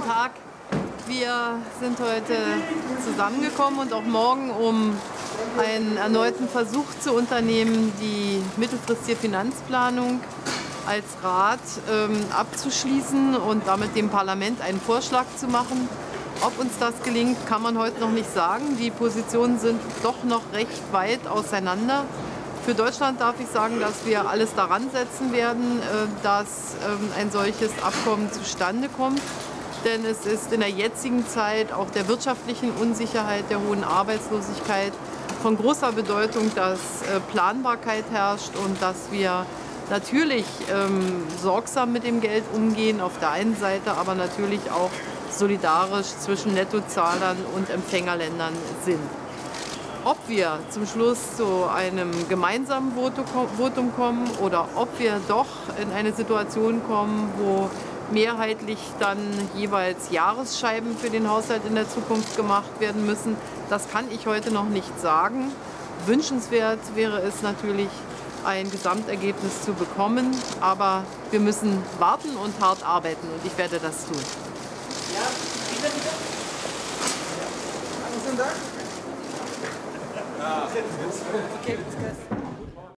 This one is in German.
Guten Tag. Wir sind heute zusammengekommen und auch morgen, um einen erneuten Versuch zu unternehmen, die mittelfristige Finanzplanung als Rat abzuschließen und damit dem Parlament einen Vorschlag zu machen. Ob uns das gelingt, kann man heute noch nicht sagen. Die Positionen sind doch noch recht weit auseinander. Für Deutschland darf ich sagen, dass wir alles daran setzen werden, dass ein solches Abkommen zustande kommt. Denn es ist in der jetzigen Zeit auch der wirtschaftlichen Unsicherheit, der hohen Arbeitslosigkeit von großer Bedeutung, dass Planbarkeit herrscht und dass wir natürlich sorgsam mit dem Geld umgehen auf der einen Seite, aber natürlich auch solidarisch zwischen Nettozahlern und Empfängerländern sind. Ob wir zum Schluss zu einem gemeinsamen Votum kommen oder ob wir doch in eine Situation kommen, wo mehrheitlich dann jeweils Jahresscheiben für den Haushalt in der Zukunft gemacht werden müssen, das kann ich heute noch nicht sagen. Wünschenswert wäre es natürlich, ein Gesamtergebnis zu bekommen, aber wir müssen warten und hart arbeiten und ich werde das tun. Ja, bitte. Okay,